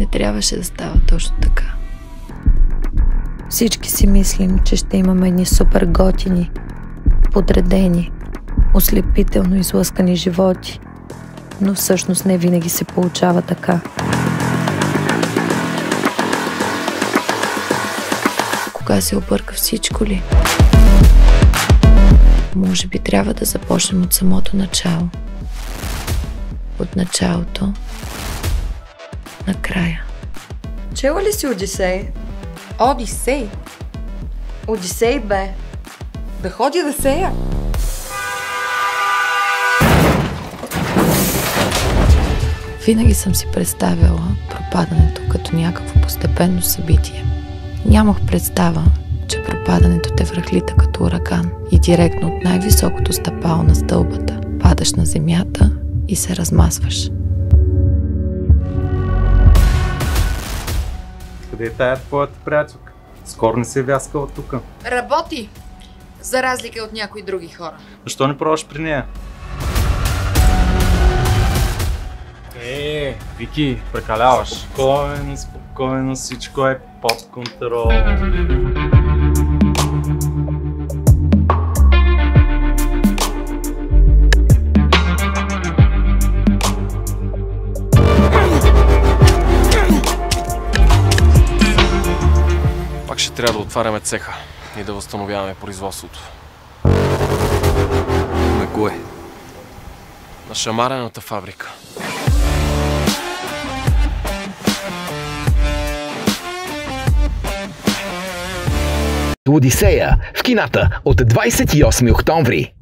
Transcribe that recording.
Не трябваше да става точно така. Всички си мислим, че ще имаме едни супер готини, подредени, ослепително излъскани животи. Но всъщност не винаги се получава така. Кога се обърка всичко ли? Може би трябва да започнем от самото начало. От началото на края. Чела ли си Одисей? Одисей? Одисей бе. Да ходи да сея. Винаги съм си представяла пропадането като някакво постепенно събитие. Нямах представа, че пропадането те връхлита като ураган и директно от най-високото стъпало на стълбата падаш на земята и се размазваш. Къде е тая твоята приятелка? Скоро не се е вяскала тук. Работи! За разлика от някои други хора. Защо не пробваш при нея? Вики, прекаляваш. Спокойно, спокойно, всичко е под контрол. Пак ще трябва да отваряме цеха и да възстановяваме производството. На кое? На шамарената фабрика. Одисея в кината от 28 октомври.